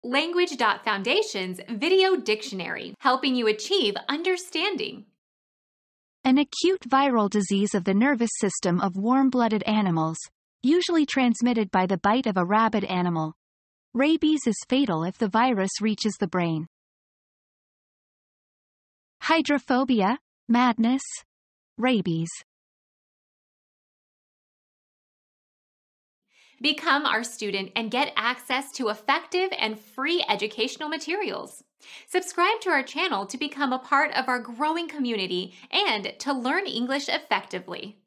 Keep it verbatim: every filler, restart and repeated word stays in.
Language.Foundation's Video Dictionary, helping you achieve understanding. An acute viral disease of the nervous system of warm-blooded animals, usually transmitted by the bite of a rabid animal. Rabies is fatal if the virus reaches the brain. Hydrophobia, madness, rabies. Become our student and get access to effective and free educational materials. Subscribe to our channel to become a part of our growing community and to learn English effectively.